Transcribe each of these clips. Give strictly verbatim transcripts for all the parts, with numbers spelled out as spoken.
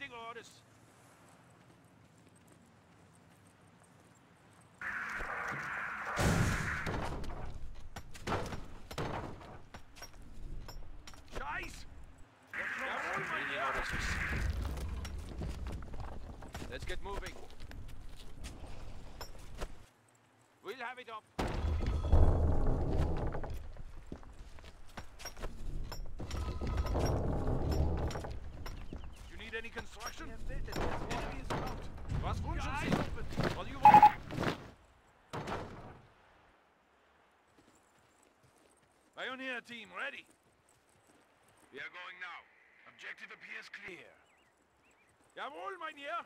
Awaiting orders. Scheiß! Jawohl, mein Herr! Let's get moving. We'll have it up. You need any construction? Enemy is out. Was wünschen Sie? What do you want? Pioneer team, ready. We are going now. Objective appears clear. Jawohl, mein Herr.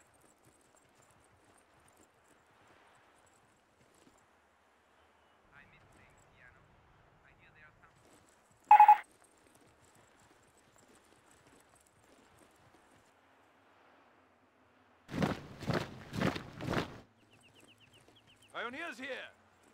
Pioneers here.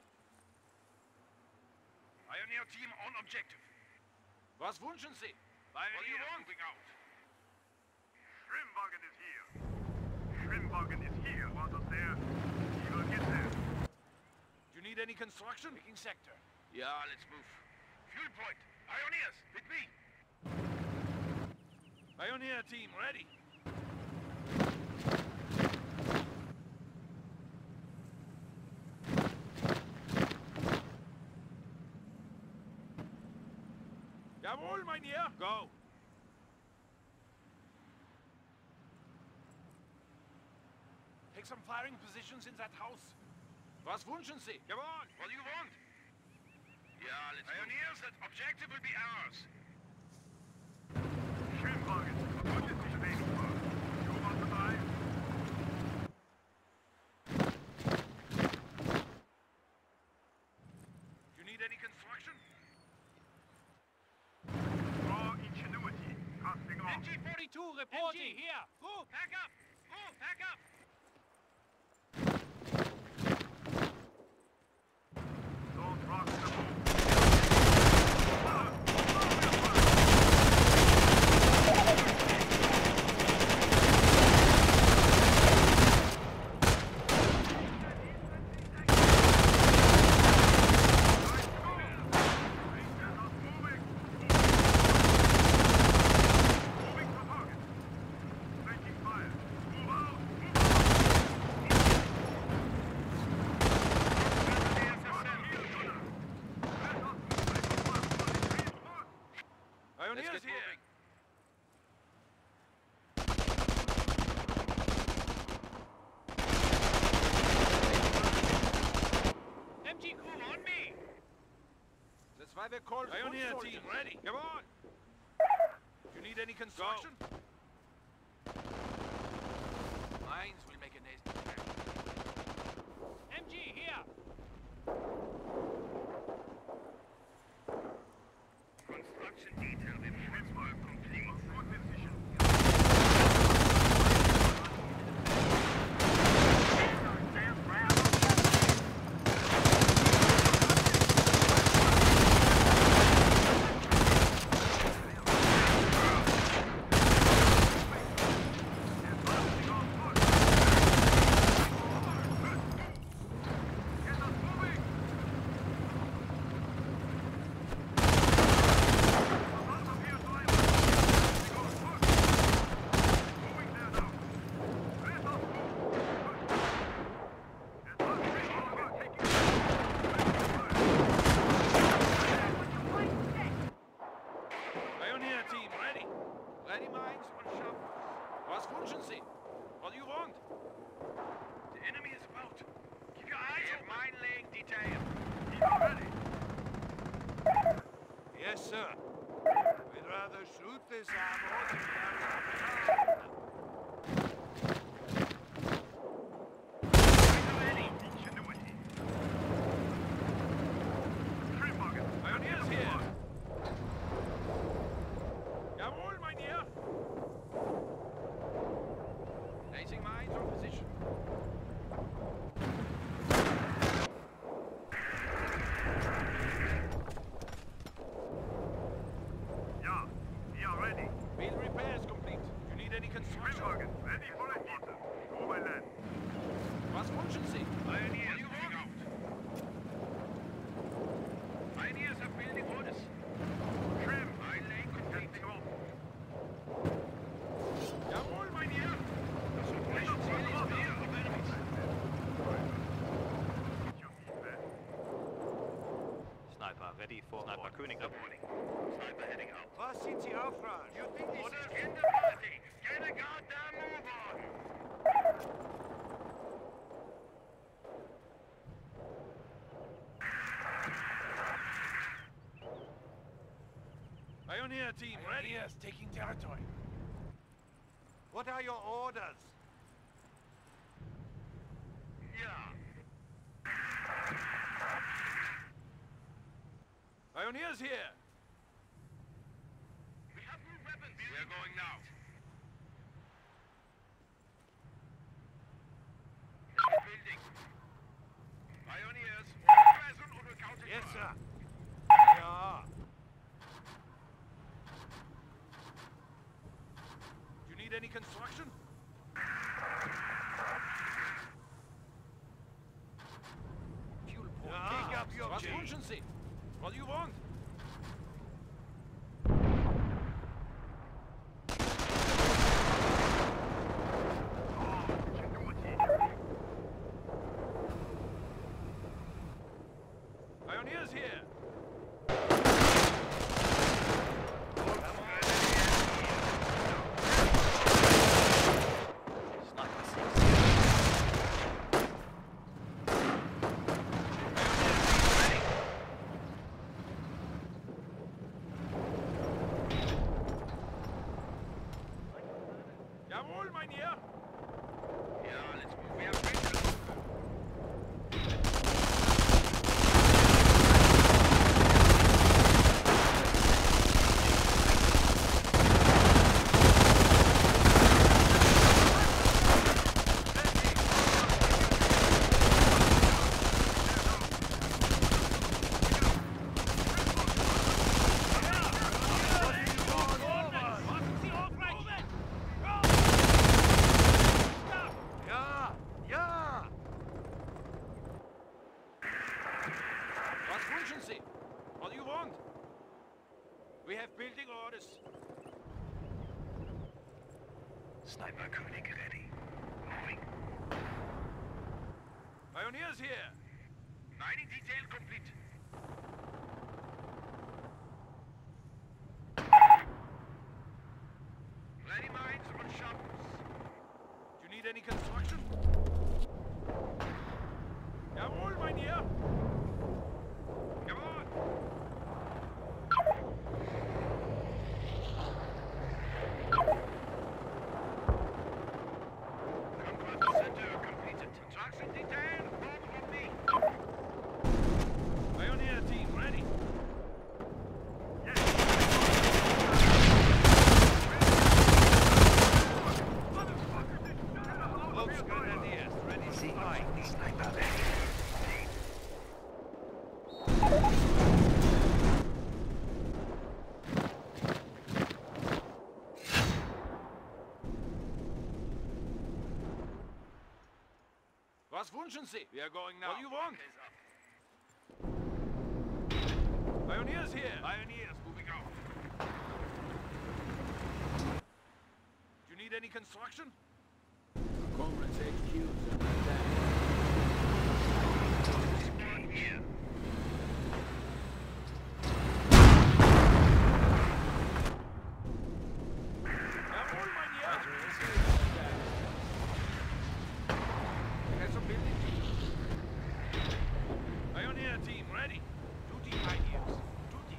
Pioneer team on objective. Was wünschen Sie? Pioneer moving out. Schwimmwagen is here. Schwimmwagen is here. Want us there? He will get there. Do you need any construction? Picking sector. Yeah, let's move. Fuel point. Pioneers, with me. Pioneer team, ready. Jawohl, mein Herr. Go. Take some firing positions in that house. Was wünschen Sie? Come on. What do you want? Yeah, let's Pioneers, that objective will be ours. Schwimmwagen. What is this waiting for? You want to buy? You need any construction? Raw ingenuity. Casting off. M G forty-two reporting. M G here. Move, back up. Move, back up. Don't rock the boat. Pioneers here. M G crew on me. That's why they're called Pioneer team. Ready. Come on. Do you need any construction? Go. Mines will make a nest. M G here. Construction detail in Schwitzburg complete. Good decision. Pioneer team, ready. Ready mines on shop. Was wünschen Sie? What do you want? The enemy is about. Keep your eyes open. Mine laying detail. Keep it ready. Yes, sir. We'd rather shoot this ammo than carry out the ready. Ingenuity. Pioneers here. Jawohl, mein Herr. Placing mines on position. Yeah, we are ready. Field repairs complete. You need any construction? Schwimmwagen. ready for Sniper König. Sniper heading out. Was sind Sie aufragen? You think this Orders is... in the party. Get a goddamn move on. Pioneer team, ready? Pioneers taking territory. What are your orders? Yeah. Pioneers here. We have new weapons. We are going now. Building. Pioneers, present or counter. Yes, sir. Ja. Do you need any construction? Fuel point. Ja. Take up your Was change. wünschen Sie? What do you want? Pioneers here. Sniper six. Jawohl, mein Herr. Ja, let's move. We have Ja. Ja. Was wünschen Sie? What do you want? We have building orders. Sniper König ready. Moving. Pioneers here. Mining detail complete. Ready mines on shovels. Do you need any construction? Jawohl, mein Herr. Come on. Conquest center completed. Construction detail, form on me. Pioneer team ready. Close grenadiers ready to fight. Sniper ready. Was wünschen Sie? We are going now. What do you want? Is up. Pioneers here. Pioneers moving out. Do you need any construction? Comrades H Q's and attack. Here. Jawohl, mein Herr. There's some building. Pioneer team ready. Duty pioneers. Duty.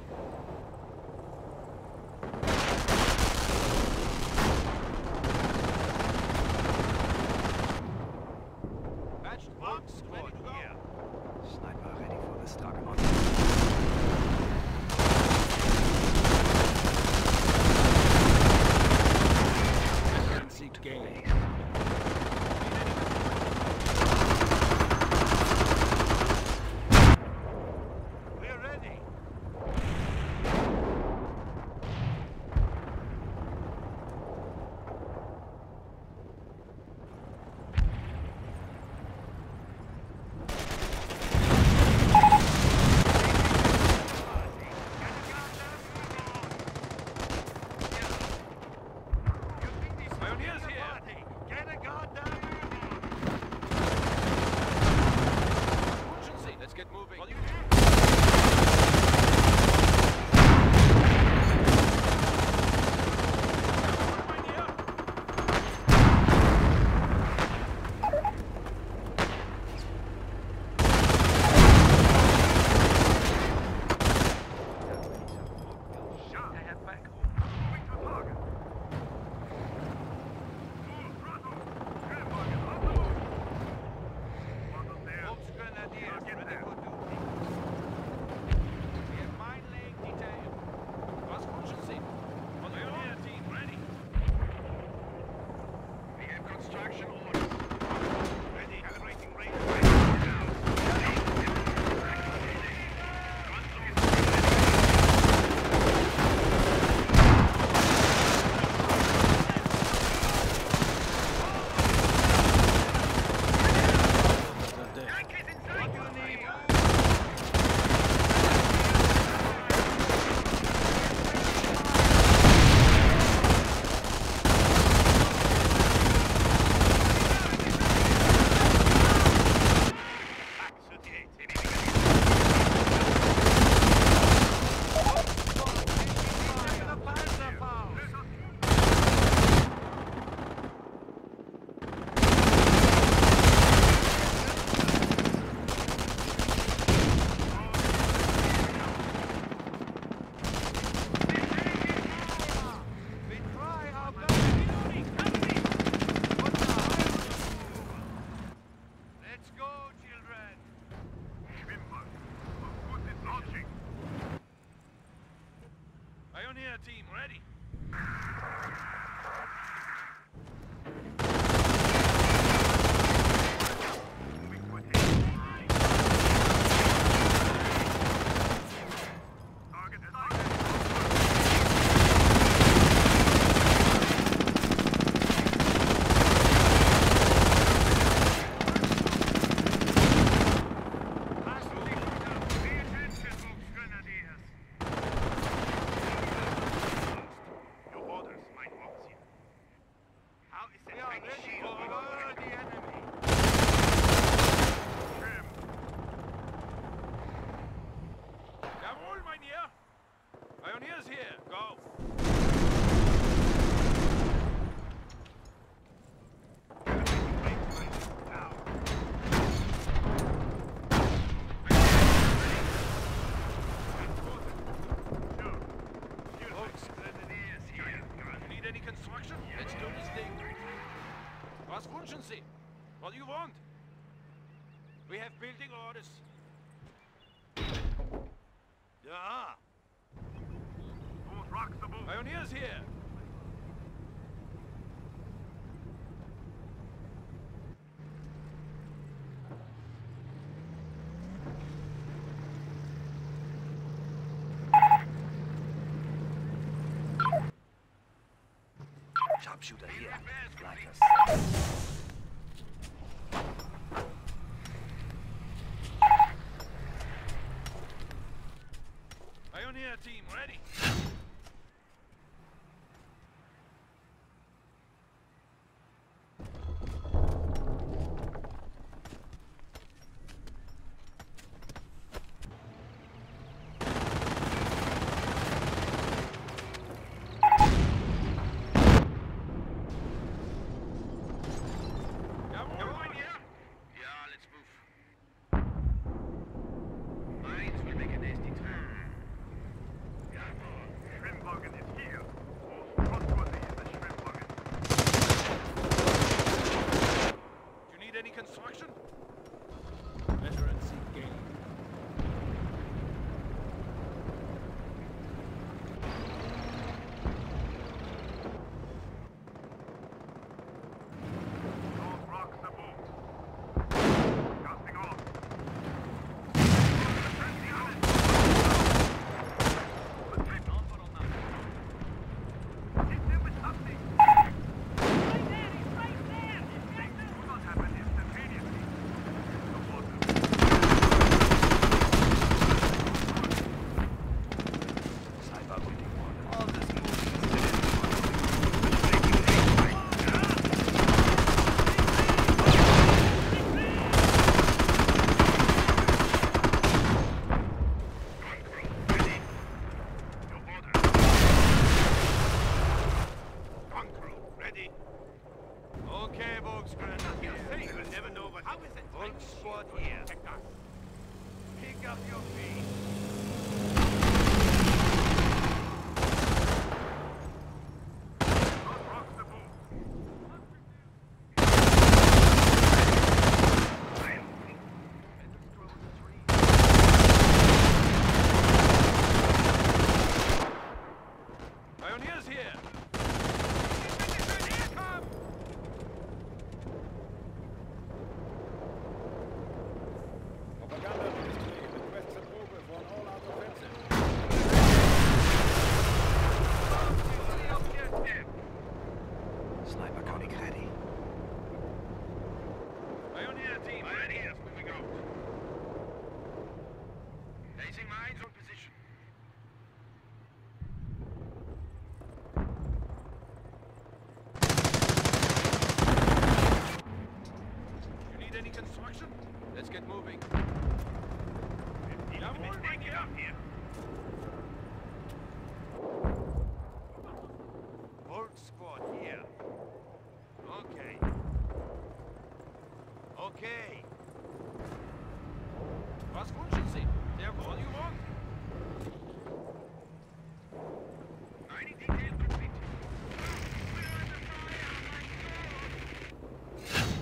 team, ready. Pioneers here, go! You need any construction? Let's do this thing. Was wünschen Sie? What do you want? We have building orders. Yeah. Rock the boat. Pioneers here! Sharpshooter here. Like us. Pioneer team, ready! Construction? Veterans gain. Don't rock the boat. Casting off. Hit them with something. Right there, he's right there. Things do not happen instantaneously. The water. Cyber waiting order. All this movement. Okay, Volksgrenadiers. You will never know what How is it? Volk squad here. Pick up your feet. Don't rock the boat. Pioneers here. Propaganda Ministry requests approval for an all-out offensive. Sniper conic ready. Pioneer team, Pioneers moving out. Placing mines on position. You need any construction? Let's get moving. Jawohl, mein Herr. Here. Volk squad here. Okay. Okay. Was wünschen Sie? Der what do you want? Mining detail complete. We're under fire, my God!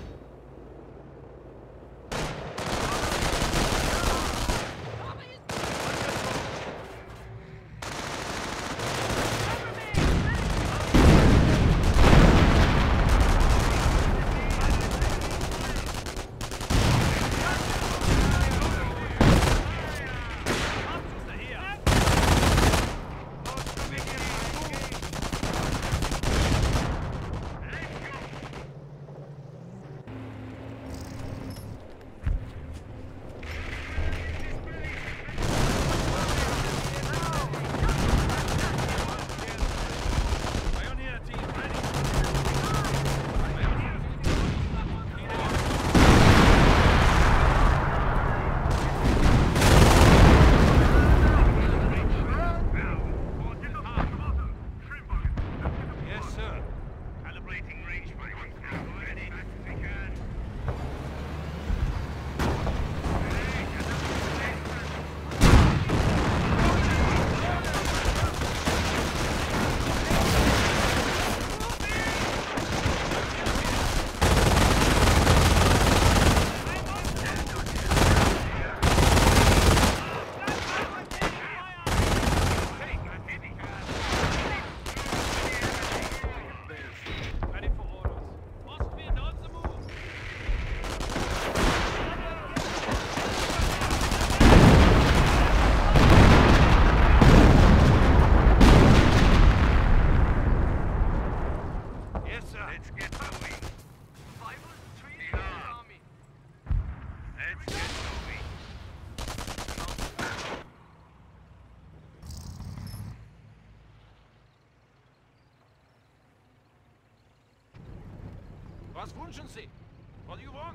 Was wünschen Sie? What do you want?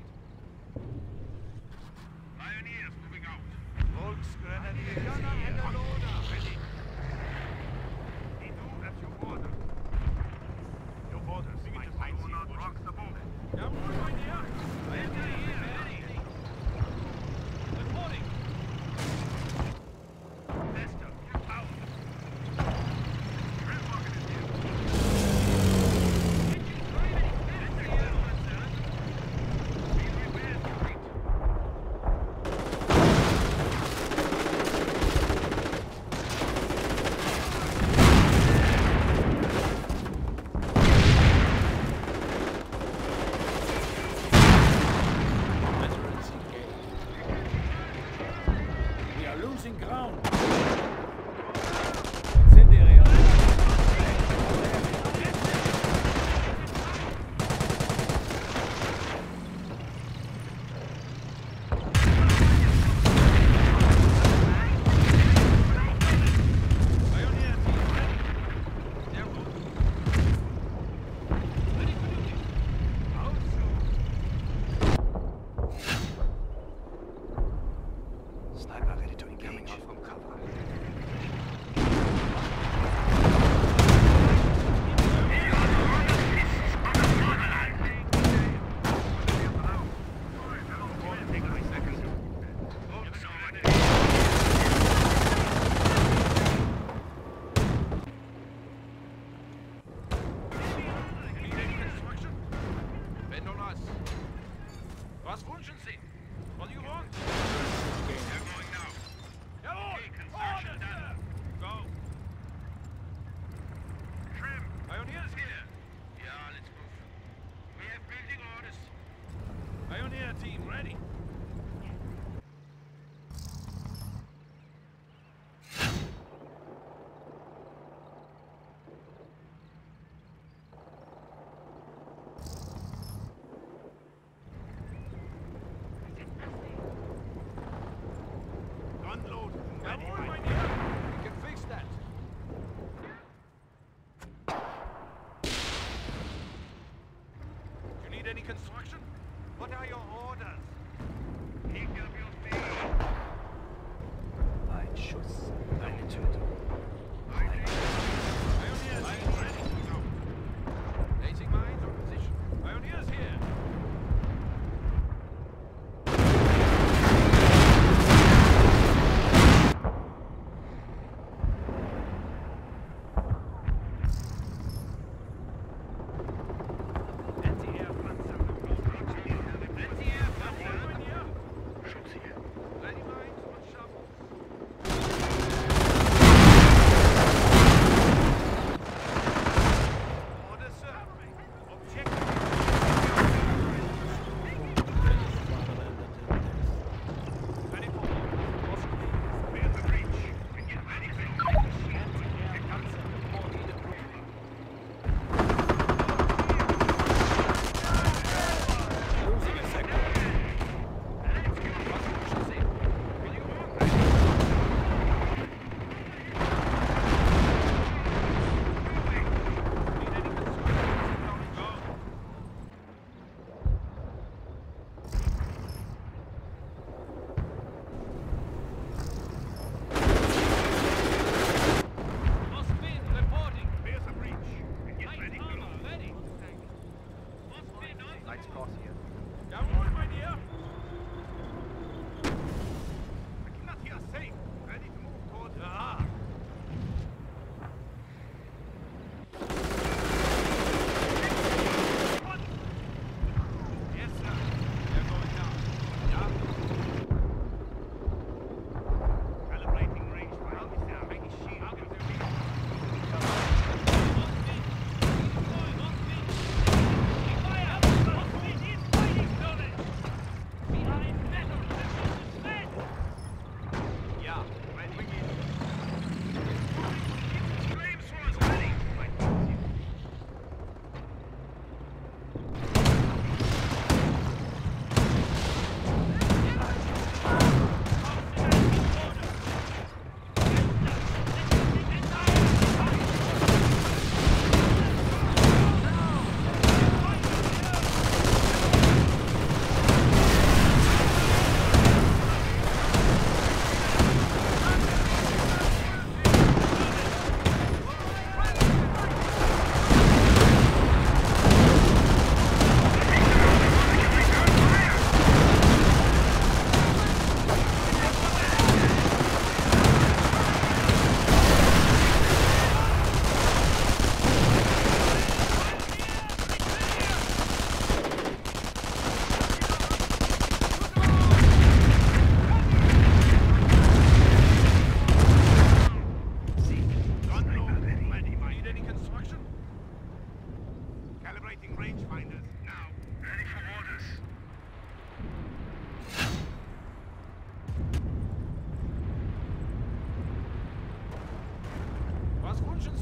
Pioneers moving out. Volksgrenadiers here. Ready. We do as you order. Your orders, my do not rock the boat. Jawohl, mein Herr. Ready, ready. Reporting. Lester, out. Trim rocket is here. Engines driving. Engine driving. We repaired the fleet. Veterans engaged. We are losing ground. Incendiary. Pioneer team ready. Jawohl. Ready for duty. Out soon. Sniper ready to engage. Coming out from cover. Need any construction? Bend on us. Was wünschen Sie? What do you want? They're going now. Jawohl. Okay, construction Orders, done. sir. Go. Trim. Pioneers here. Yeah, let's move. We have building orders. Pioneer team ready. Unload. Jawohl, mein Herr. We can fix that. You need any construction? What are your orders? Pick up your speed. Ein Schuss. Eine Tötung. Pioneers team ready. Go. Placing mines on position. Pioneers here. Jawohl, mein Herr. Schutz hier. Ready mines on shovels. Orders, sir. Objective.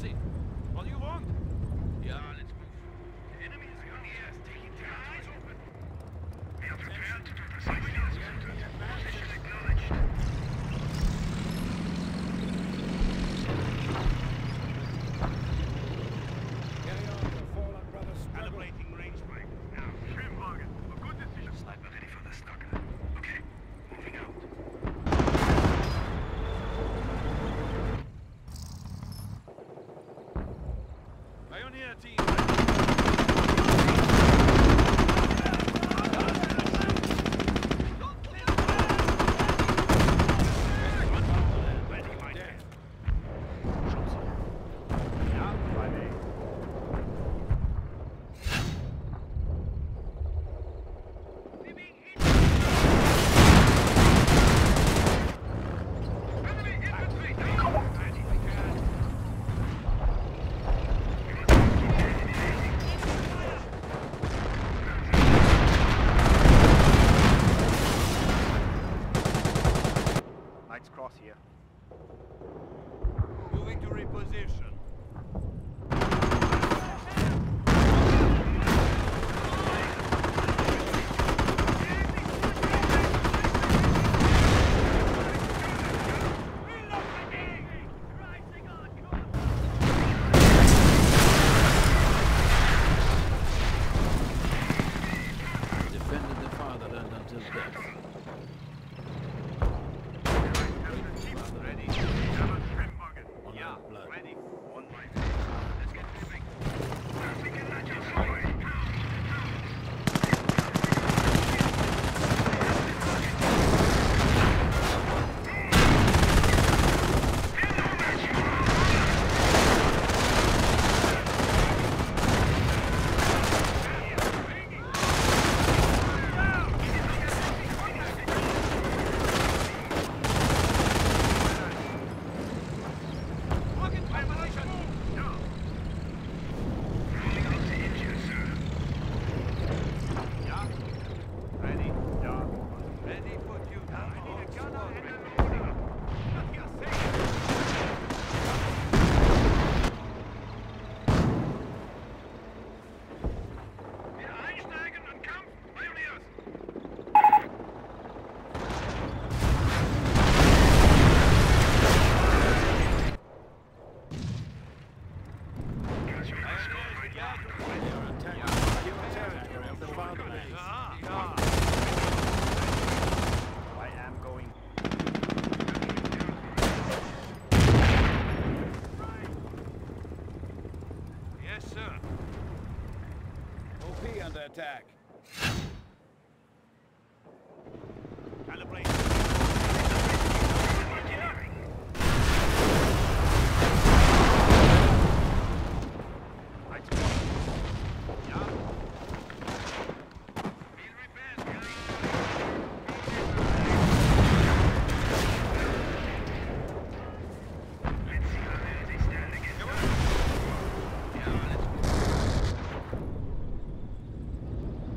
Sie. What do you want? Yeah, let's move. The enemy is on here. Taking their eyes open. We are prepared to do precisely as ordered. Position acknowledged. Carry on, your fallen brothers struggle. Calibrating range break. Now, Schwimmwagen. A good decision. Sniper ready for the stalker. Okay, moving out. Pioneer team. Ready, my Dead. man. Ja, bei mir. Lights cross here. Moving to reposition. Defended the fatherland until death. Ready. German Schwimmwagen. On Ja, our blood. ready. On my feet. Let's get moving. We can let you forward. Ready. Ja. Ready for duty. I need a gunner and a Order. Not your safe. Wir einsteigen und Kampf. Pioneers. They are attacking secure territory of the fatherland. Ja, ja. I am going. Yes, sir. O P under attack. Calibrate. Lights cross. Ja. Viel repairs, guys. Let's see how well they stand against us. Yeah, let's move.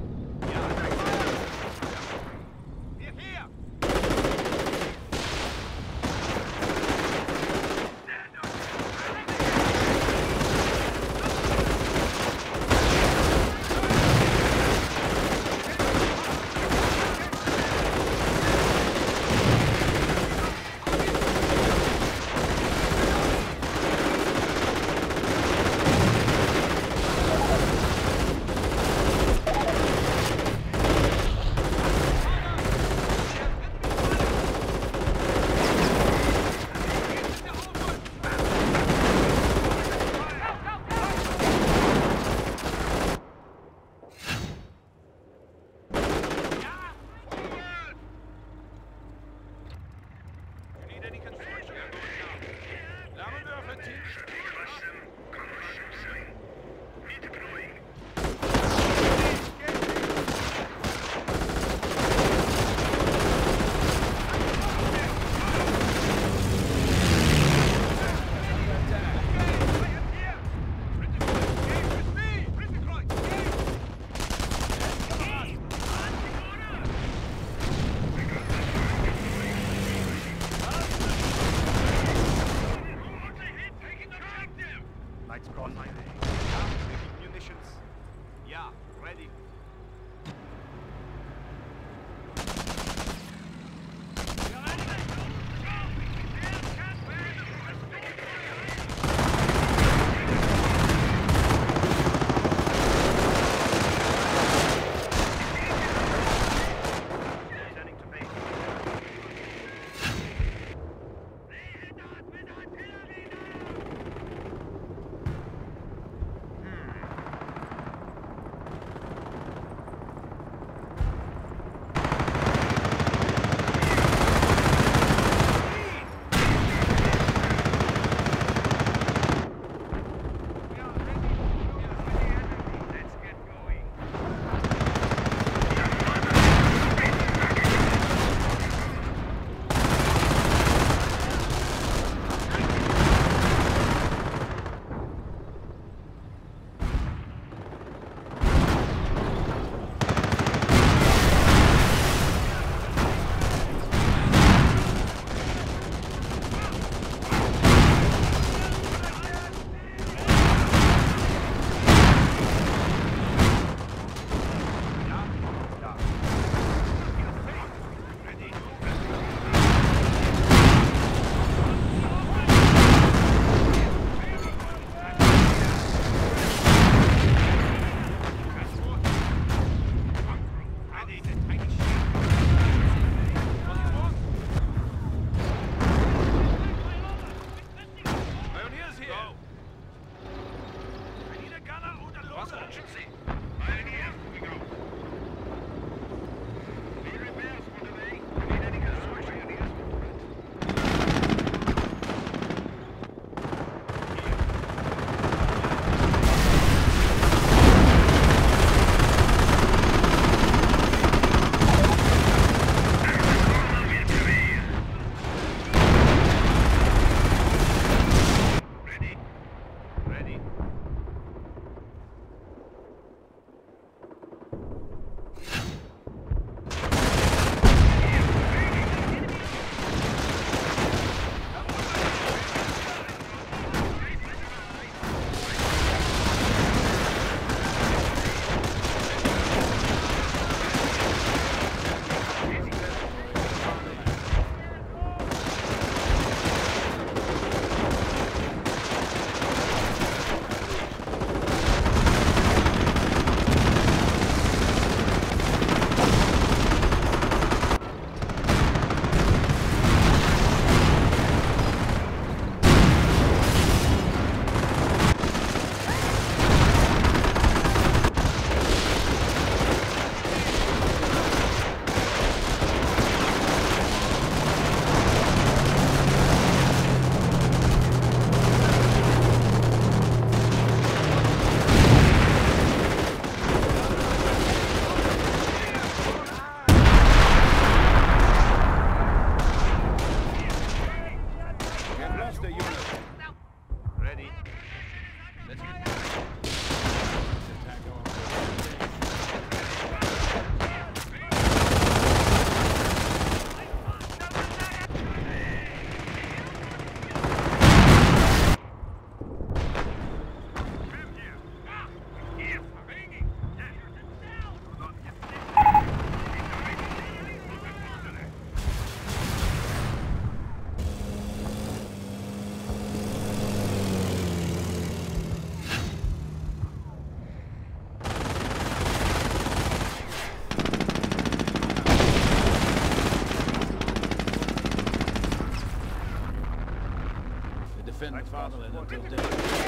defend the fatherland until death.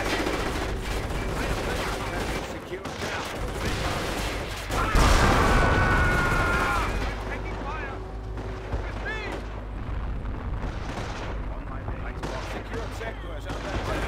Secure down. Taking fire! With me! On my way. Secure sectors on that way.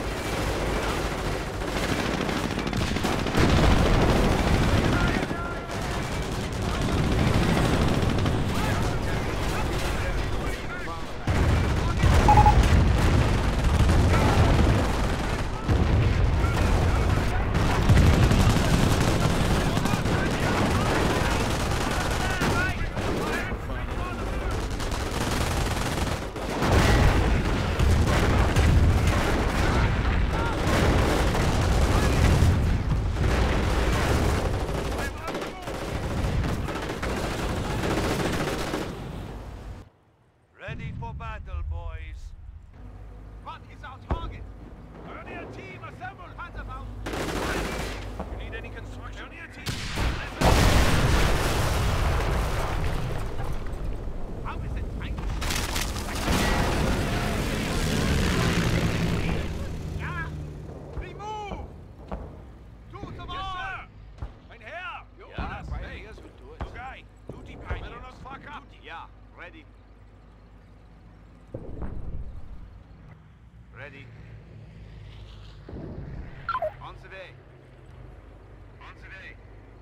Ready for battle, boys. What is our target? Pioneer team, assemble! Panzerfaust! You need any construction? Pioneer team! How is it tank? Ja! Remove! Tools of Yes, all! sir! Mein Herr! You Ja, orders! meine Hey, Herren will do it. you guy! Duty pioneers! Better not fuck up! Yeah, ready. Ready. On the way. On the way.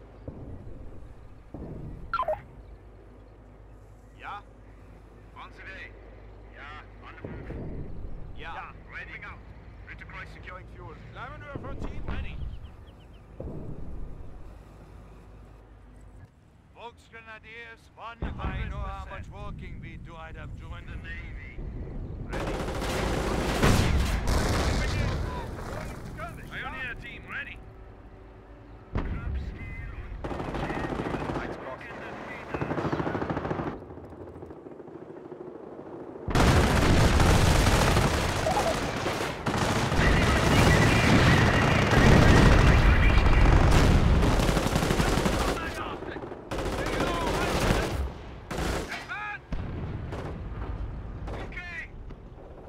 Yeah? On the way. Yeah, on the move. Yeah, Yeah, ready. Moving out. Ritterkreuz securing fuel. Flammenwerfer team ready! Volksgrenadiers, one If I know how much walking we do, I'd have joined the Navy. Pioneer team ready! Okay!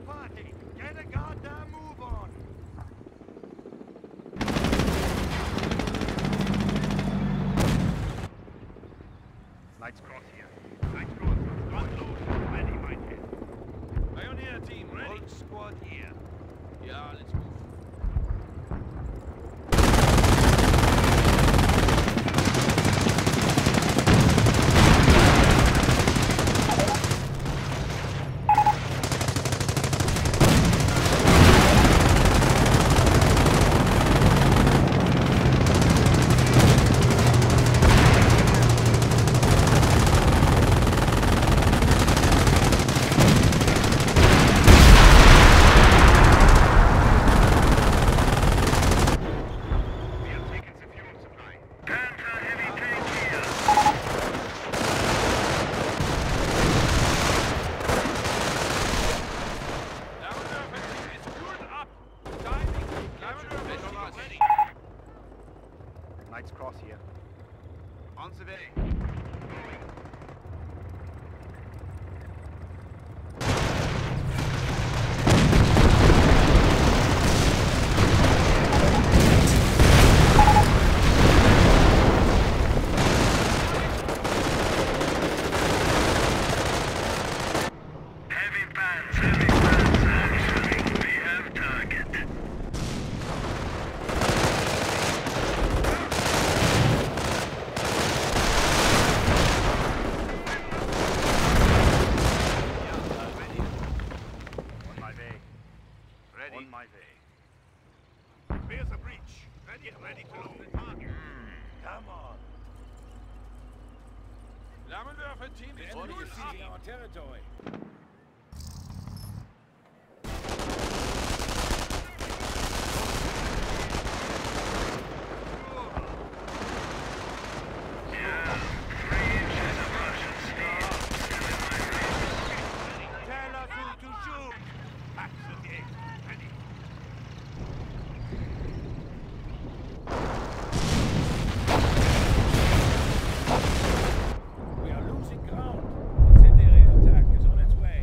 party. Get a goddamn move on. Lights cross here. Lights cross. Front load. Ready, my head. Pioneer team, ready. Old squad here. Yeah, let's move. Lights cross here. On survey. Heavy fans, heavy fans actioning. We have target. On my way. Clears the breach. Ready, ready to load the target. Come on. Flammenwerfer team is Enemy good is up. seizing our territory. Yeah, three inches of Russian steel still in my reach. Tell us who to shoot. Action game. Ready. We are losing ground. Incendiary attack is on its way.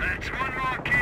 That's one more kill.